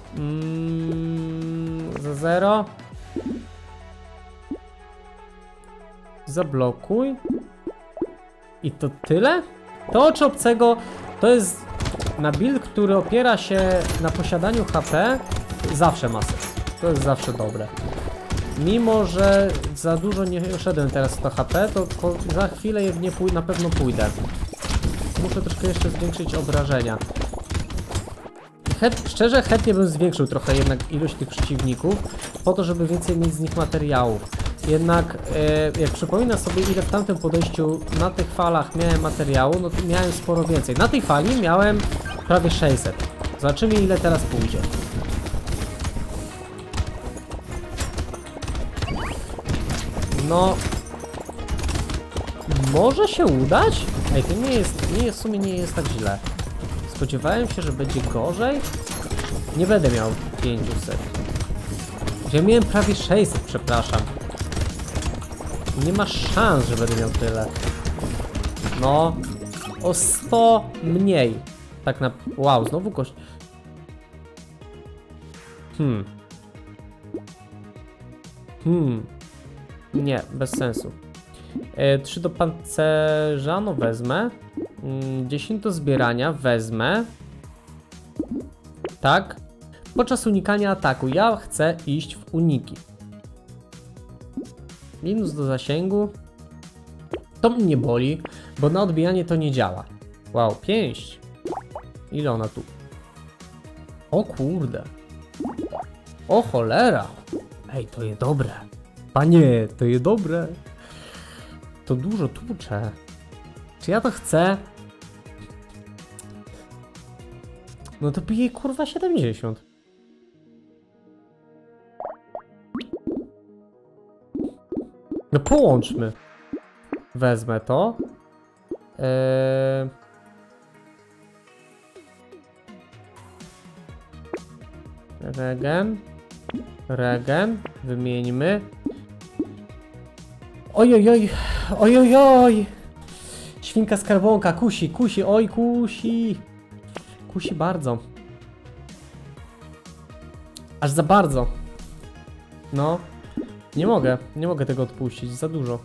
Mm, za zero. Zablokuj. I to tyle? To oczy obcego to jest na build, który opiera się na posiadaniu H P. Zawsze ma sens. To jest zawsze dobre. Mimo, że za dużo nie szedłem teraz w to H P, to po, za chwilę je nie pój na pewno pójdę. Muszę troszkę jeszcze zwiększyć obrażenia. Het, szczerze, chętnie bym zwiększył trochę jednak ilość tych przeciwników, po to, żeby więcej mieć z nich materiałów. Jednak, e, jak przypominam sobie, ile w tamtym podejściu na tych falach miałem materiału, no to miałem sporo więcej. Na tej fali miałem prawie sześćset. Zobaczymy, ile teraz pójdzie. No, może się udać? Ej, to nie jest, nie jest, w sumie nie jest tak źle. Spodziewałem się, że będzie gorzej. Nie będę miał pięćset. Ja miałem prawie sześćset, przepraszam. Nie ma szans, że będę miał tyle. No, o sto mniej. Tak na... Wow, znowu kość... Hmm. Hmm. Nie, bez sensu. E, trzy do pancerza, no wezmę. Mm, dziesięć do zbierania, wezmę. Tak. Podczas unikania ataku. Ja chcę iść w uniki. Minus do zasięgu. To mnie boli, bo na odbijanie to nie działa. Wow, pięść. Ile ona tu? O kurde. O cholera. Ej, to jest dobre. Panie, to jest dobre. To dużo tłucze. Czy ja to chcę? No to bije kurwa siedemdziesiąt. No połączmy. Wezmę to. Eee... Regen. Regen. Wymieńmy. Ojojoj. Ojojoj. Świnka skarbonka. Kusi, kusi. Oj, kusi. Kusi bardzo. Aż za bardzo. No. Nie mogę. Nie mogę tego odpuścić. Za dużo.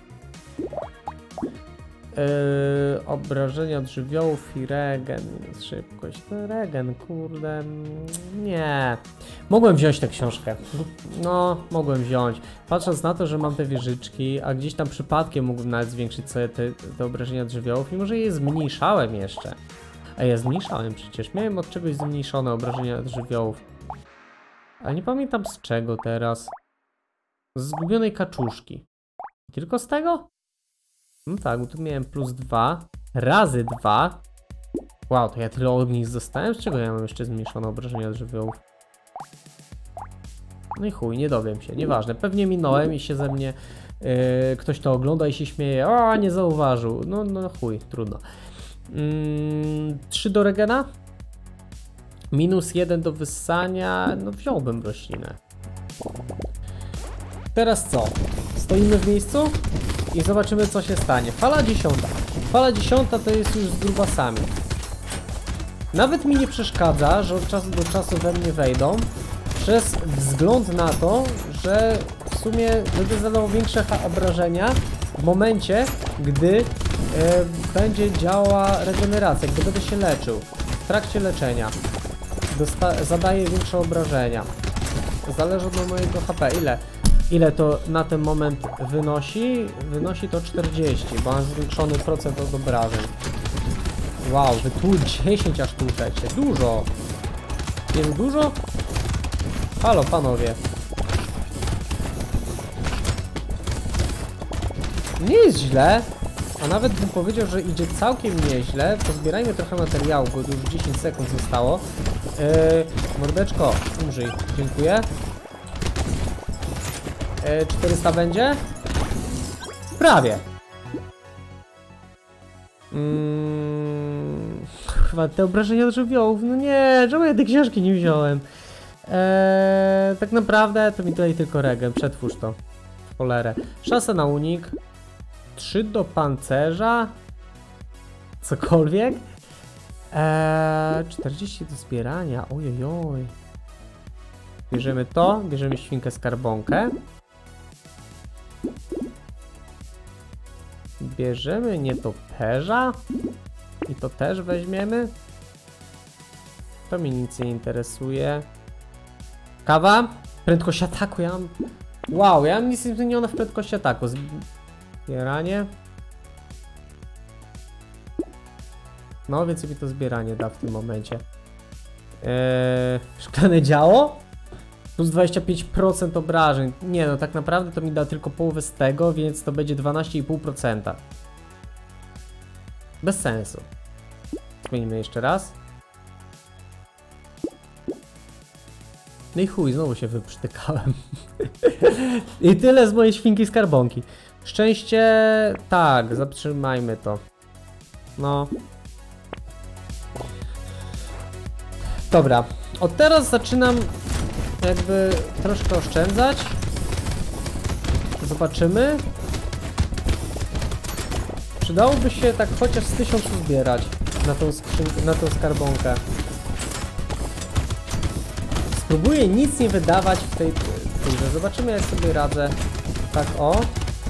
Yy, obrażenia od żywiołów i regen. Szybkość. No, regen, kurde. Nie. Mogłem wziąć tę książkę. No, mogłem wziąć. Patrząc na to, że mam te wieżyczki, a gdzieś tam przypadkiem mógłbym nawet zwiększyć sobie te, te obrażenia od żywiołów, mimo że je zmniejszałem jeszcze. A ja zmniejszałem przecież. Miałem od czegoś zmniejszone obrażenia od żywiołów. Ale nie pamiętam z czego teraz. Z zgubionej kaczuszki. Tylko z tego? No tak, bo tu miałem plus dwa. Razy dwa. Wow, to ja tyle ognisk dostałem? Z czego ja mam jeszcze zmniejszone obrażenia od żywiołów? No i chuj, nie dowiem się, nieważne. Pewnie minąłem i się ze mnie yy, ktoś to ogląda i się śmieje. O, nie zauważył. No, no chuj, trudno. Yy, trzy do regena. Minus jeden do wyssania. No wziąłbym roślinę. Teraz co? Stoimy w miejscu i zobaczymy, co się stanie. Fala dziesiąta. Fala dziesiąta to jest już z grubasami. Nawet mi nie przeszkadza, że od czasu do czasu we mnie wejdą, przez wzgląd na to, że w sumie będę zadawał większe obrażenia w momencie, gdy e, będzie działała regeneracja, gdy będę się leczył. W trakcie leczenia Dosta zadaję większe obrażenia. Zależy od mojego H P. Ile? Ile to na ten moment wynosi? Wynosi to czterdzieści, bo mam zwiększony procent od obrażeń. Wow, wy tu dziesięć aż tłuczecie. Dużo! Jest dużo? Halo, panowie. Nie jest źle, a nawet bym powiedział, że idzie całkiem nieźle. Pozbierajmy trochę materiału, bo już dziesięć sekund zostało. Yy, mordeczko, umrzyj. Dziękuję. Yy, czterysta będzie? Prawie. Mm, chyba te obrażenia od żywiołów. No nie, czemu ja tej książki nie wziąłem? Eee, tak naprawdę to mi tutaj tylko regen. Przetwórz to. W cholerę. Szansa na unik. trzy do pancerza. Cokolwiek. Eee, czterdzieści do zbierania. Ojojoj. Bierzemy to. Bierzemy świnkę skarbonkę. Bierzemy nietoperza. I to też weźmiemy. To mnie nic nie interesuje. Kawa. Prędkość ataku. Ja mam... Wow, ja mam nic nie zmienione w prędkości ataku. Zbieranie. No, więc mi to zbieranie da w tym momencie. Eee, szklane działo? Plus dwadzieścia pięć procent obrażeń. Nie no, tak naprawdę to mi da tylko połowę z tego, więc to będzie dwanaście i pół procent. Bez sensu. Zmienimy jeszcze raz. No i chuj, znowu się wyprztykałem. I tyle z mojej świnki skarbonki. Szczęście... Tak, zatrzymajmy to. No. Dobra, od teraz zaczynam jakby troszkę oszczędzać. Zobaczymy. Przydałoby się tak chociaż z tysiącu zbierać na tą skrzynkę, na tą skarbonkę. Spróbuję nic nie wydawać w tej turze. Zobaczymy, jak sobie radzę. Tak, o.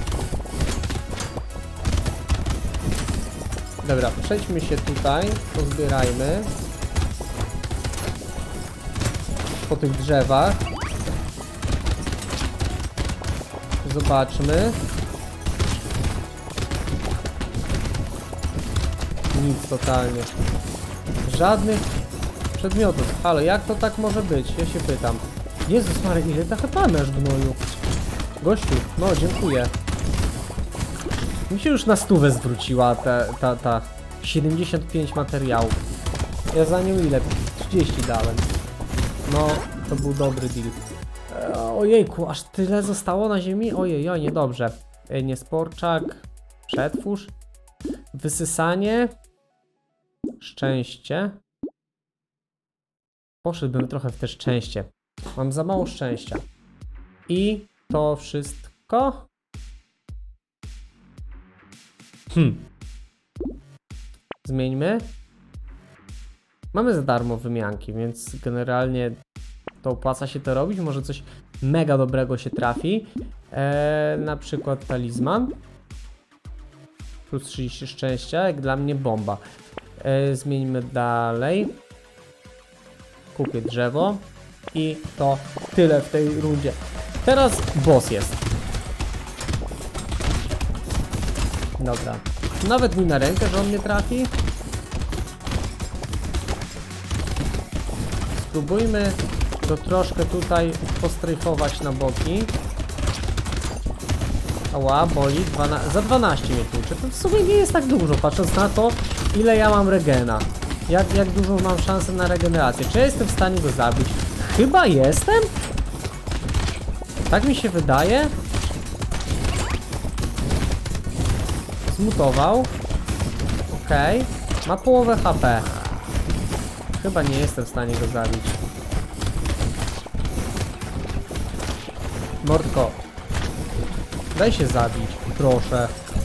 Dobra, przejdźmy się tutaj, pozbierajmy. Po tych drzewach. Zobaczmy. Nic totalnie. Żadnych przedmiotów. Halo, jak to tak może być? Ja się pytam. Jezus Maria, ile ta H P masz, gnoju? Gościu, no dziękuję. Mi się już na stówę zwróciła ta, ta, ta siedemdziesiąt pięć materiałów. Ja za nią ile? trzydzieści dałem. No, to był dobry deal. E, ojejku, aż tyle zostało na ziemi? Ojej, oj, niedobrze. E, niesporczak. Przetwórz. Wysysanie. Szczęście. Poszedłbym trochę w te szczęście. Mam za mało szczęścia. I to wszystko. Hmm. Zmieńmy. Mamy za darmo wymianki, więc generalnie to opłaca się to robić. Może coś mega dobrego się trafi. Eee, na przykład talizman. Plus trzydzieści szczęścia, jak dla mnie bomba. Eee, zmieńmy dalej. Kupię drzewo. I to tyle w tej rundzie. Teraz boss jest. Dobra. Nawet mi na rękę, że on mnie trafi. Spróbujmy to troszkę tutaj postrajfować na boki. Ała, boli. dwanaście, za dwanaście mnie tłucze. To w sumie nie jest tak dużo, patrząc na to, ile ja mam regena. Jak, jak dużo mam szansę na regenerację. Czy ja jestem w stanie go zabić? Chyba jestem? Tak mi się wydaje. Zmutował. Okej. Okay. Ma połowę H P. Chyba nie jestem w stanie go zabić. Mordko. Daj się zabić, proszę.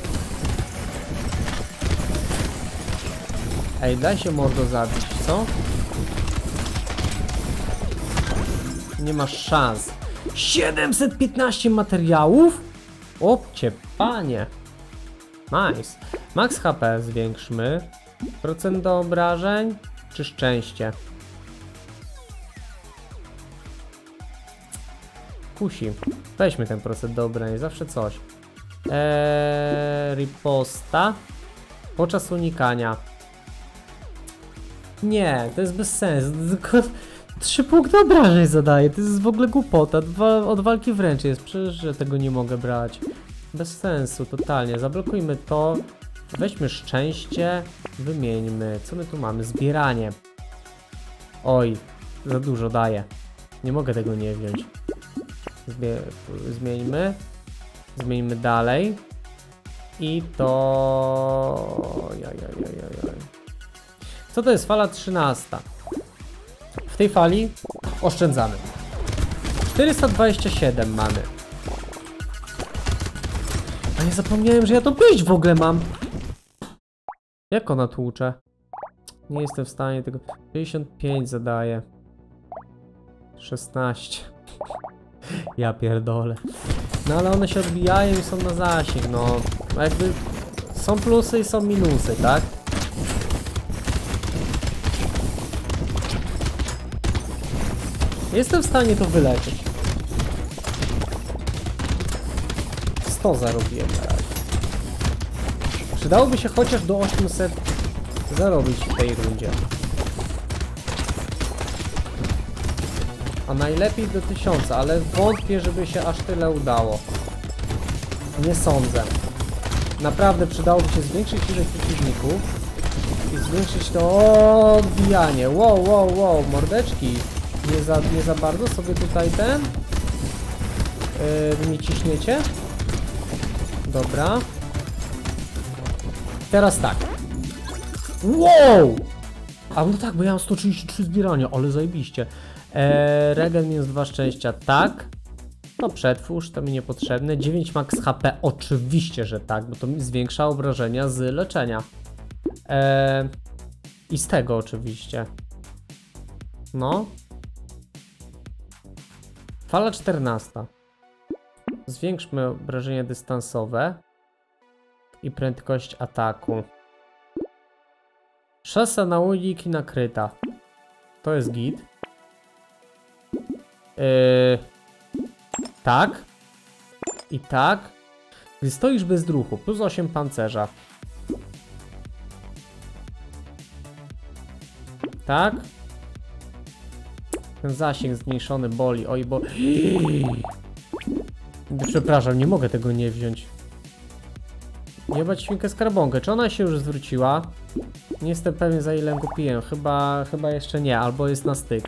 Ej, daj się mordo zabić, co? Nie masz szans. siedemset piętnaście materiałów? Opcie, panie. Nice. Max H P zwiększmy. Procent do obrażeń. Czy szczęście? Kusi. Weźmy ten procent do obrony, zawsze coś. Eee, riposta. Podczas unikania. Nie, to jest bez sensu. Tylko trzy punkty obrażeń zadaje. To jest w ogóle głupota. Dwa, od walki wręcz jest. Przecież że tego nie mogę brać. Bez sensu, totalnie. Zablokujmy to. Weźmy szczęście. Wymieńmy. Co my tu mamy? Zbieranie. Oj, za dużo daje. Nie mogę tego nie wziąć. Zbie Zmieńmy. Zmieńmy dalej. I to... Jajajajajaj. Co to jest fala trzynasta? W tej fali oszczędzamy. czterysta dwadzieścia siedem mamy. A nie zapomniałem, że ja to pięść w ogóle mam. Jak ona tłucze? Nie jestem w stanie tego... sześćdziesiąt pięć zadaje. szesnaście. Ja pierdolę. No ale one się odbijają i są na zasięg, no. Jakby... Są plusy i są minusy, tak? Jestem w stanie to wyleczyć. sto zarobiłem na razie. Przydałoby się chociaż do osiemset zarobić w tej rundzie. A najlepiej do tysiąca, ale wątpię, żeby się aż tyle udało. Nie sądzę. Naprawdę przydałoby się zwiększyć ilość przeciwników i zwiększyć to odbijanie. Wow, wow, wow, mordeczki. Nie za, nie za bardzo sobie tutaj ten yy, mi ciśniecie. Dobra. Teraz tak. Wow! A no tak, bo ja mam sto trzydzieści trzy zbierania, ale zajebiście. Eee, regen minus dwa szczęścia, tak. No przetwórz, to mi niepotrzebne. dziewięć max H P, oczywiście, że tak, bo to mi zwiększa obrażenia z leczenia. Eee, I z tego oczywiście. No. Fala czternasta. Zwiększmy obrażenia dystansowe i prędkość ataku. Szansa na unik i nakryta. To jest git. Yy, tak. I tak. Gdy stoisz bez ruchu, plus osiem pancerza. Tak. Ten zasięg zmniejszony boli. Oj, bo... Przepraszam, nie mogę tego nie wziąć. Jebać świnkę skarbonkę. Czy ona się już zwróciła? Nie jestem pewien, za ile kupiłem. Chyba, chyba jeszcze nie, albo jest na styk.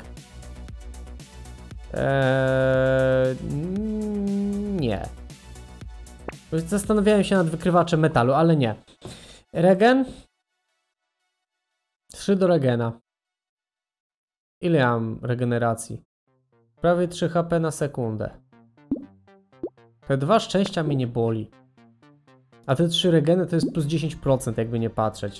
Eee, nie. Zastanawiałem się nad wykrywaczem metalu, ale nie. Regen? trzy do regena. Ile ja mam regeneracji? Prawie trzy H P na sekundę. Te dwa szczęścia mnie nie boli. A te trzy regeny to jest plus dziesięć procent, jakby nie patrzeć.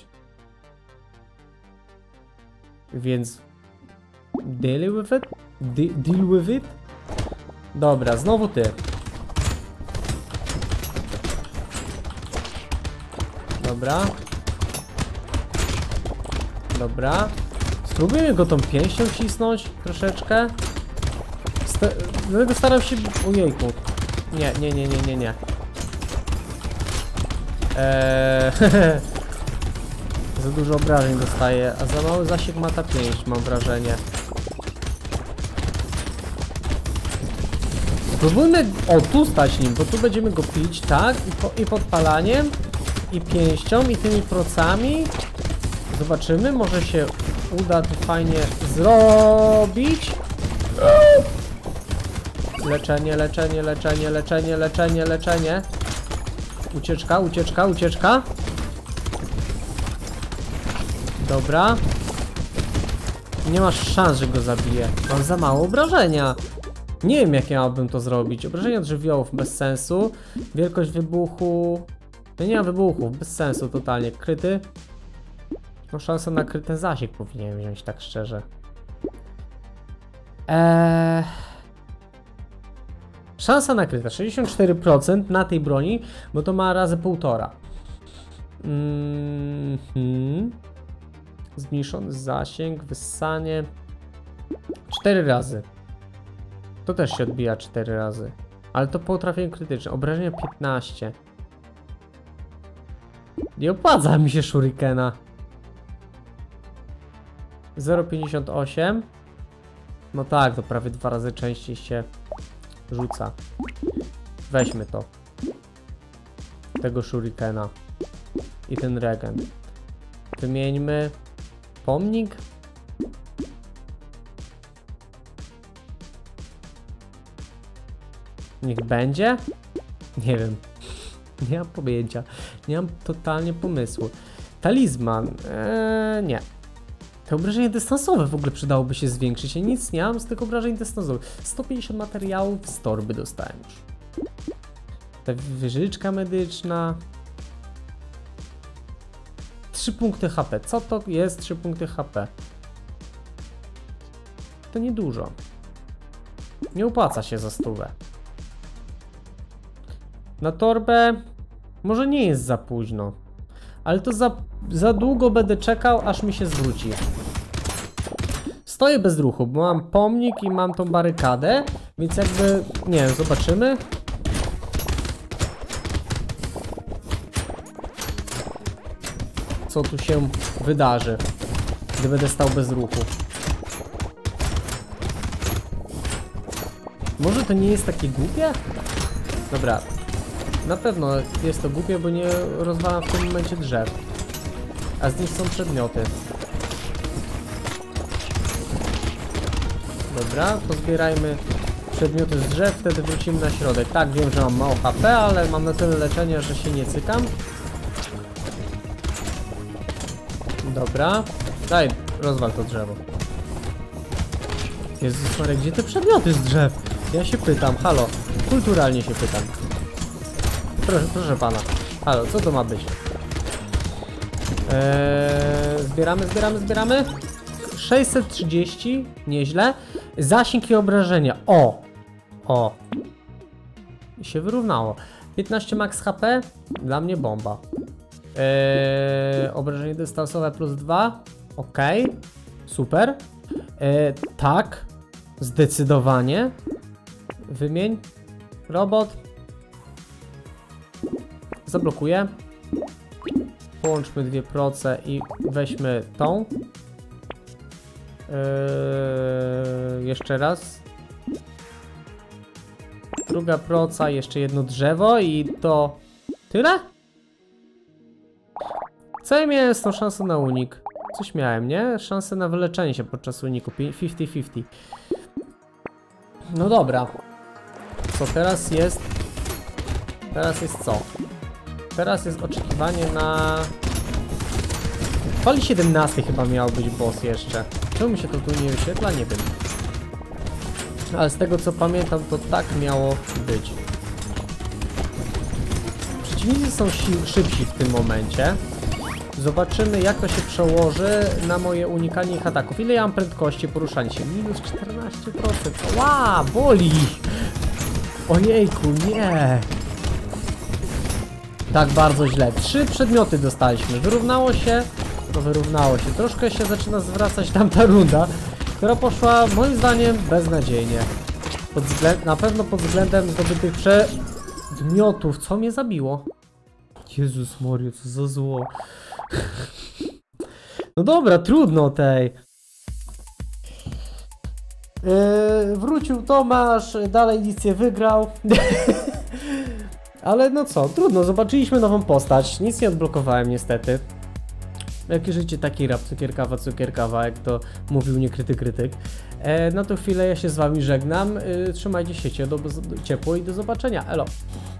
Więc... Deal with it? De deal with it? Dobra, znowu ty. Dobra. Dobra. Spróbujmy go tą pięścią cisnąć troszeczkę. Sta Dlatego staram się... Ojejku. Nie, nie, nie, nie, nie, nie. Eee, za dużo obrażeń dostaje, a za mały zasięg ma ta pięść, mam wrażenie. Spróbujmy, o tu stać nim, bo tu będziemy go pić, tak? I, po, i podpalaniem, i pięścią, i tymi procami. Zobaczymy, może się uda to fajnie zrobić. Leczenie, leczenie, leczenie, leczenie, leczenie, leczenie. Ucieczka, ucieczka, ucieczka. Dobra. Nie masz szans, że go zabiję. Mam za mało obrażenia. Nie wiem, jak miałbym to zrobić. Obrażenia od żywiołów bez sensu. Wielkość wybuchu... No nie ma wybuchów, bez sensu totalnie. Kryty. No szansę na kryty zasięg powinienem wziąć, tak szczerze. Eee... Szansa nakryta sześćdziesiąt cztery procent na tej broni, bo to ma razy półtora. Mm -hmm. Zmniejszony zasięg, wyssanie. cztery razy. To też się odbija cztery razy. Ale to po trafieniu krytycznym. Obrażenia piętnaście. Nie opłaca mi się shurikena. zero przecinek pięćdziesiąt osiem. No tak, to prawie dwa razy częściej się rzuca. Weźmy to. Tego shurikena. I ten regen. Wymieńmy. Pomnik. Niech będzie. Nie wiem. Nie mam pojęcia. Nie mam totalnie pomysłu. Talizman. Eee, nie. Te obrażenia dystansowe w ogóle przydałoby się zwiększyć. Ja nic nie mam z tych obrażeń dystansowych. sto pięćdziesiąt materiałów z torby dostałem już. Ta wieżyczka medyczna. trzy punkty H P. Co to jest trzy punkty H P? To niedużo. Nie opłaca się za stówę. Na torbę może nie jest za późno. Ale to za, za długo będę czekał, aż mi się zwróci. Stoję bez ruchu, bo mam pomnik i mam tą barykadę. Więc jakby, nie wiem, zobaczymy. Co tu się wydarzy, gdy będę stał bez ruchu. Może to nie jest takie głupie? Dobra. Na pewno jest to głupie, bo nie rozwalam w tym momencie drzew. A z nich są przedmioty. Dobra, pozbierajmy przedmioty z drzew, wtedy wrócimy na środek. Tak, wiem, że mam mało H P, ale mam na tyle leczenia, że się nie cykam. Dobra. Daj, rozwal to drzewo. Jezus Maria, gdzie te przedmioty z drzew? Ja się pytam, halo. Kulturalnie się pytam. Proszę, proszę pana. Halo, co to ma być? Eee, zbieramy, zbieramy, zbieramy. sześćset trzydzieści, nieźle. Zasięg i obrażenia. O! O! I się wyrównało. piętnaście max H P? Dla mnie bomba. Eee, obrażenie dystansowe plus dwa. Ok. Super. Eee, tak. Zdecydowanie. Wymień. Robot. Zablokuję. Połączmy dwie proce i weźmy tą. Eee, jeszcze raz. Druga proca, jeszcze jedno drzewo i to tyle? Co ja miałem z tą szansą na unik? Coś miałem, nie? Szansę na wyleczenie się podczas uniku. pięćdziesiąt pięćdziesiąt. No dobra. Co teraz jest? Teraz jest co? Teraz jest oczekiwanie na... W fali siedemnastej chyba miał być boss jeszcze. Czemu mi się to tu nie wyświetla? Nie wiem. Ale z tego co pamiętam, to tak miało być. Przeciwnicy są szybsi w tym momencie. Zobaczymy, jak to się przełoży na moje unikanie ich ataków. Ile ja mam prędkości poruszania się? Minus czternaście procent. Ła, boli! Ojejku, nie! Tak bardzo źle. Trzy przedmioty dostaliśmy. Wyrównało się? No wyrównało się. Troszkę się zaczyna zwracać tamta runda, która poszła moim zdaniem beznadziejnie. Pod względ... Na pewno pod względem zdobytych przedmiotów. Co mnie zabiło? Jezus Maria, co za zło. No dobra, trudno tej. Yy, wrócił Tomasz, dalej nic nie wygrał. Ale no co, trudno, zobaczyliśmy nową postać. Nic nie odblokowałem niestety. Jakie życie, taki rap, cukierkawa, cukierkawa, jak to mówił niekryty krytyk. E, na tą chwilę ja się z wami żegnam. E, trzymajcie się ciepło i do zobaczenia. Elo.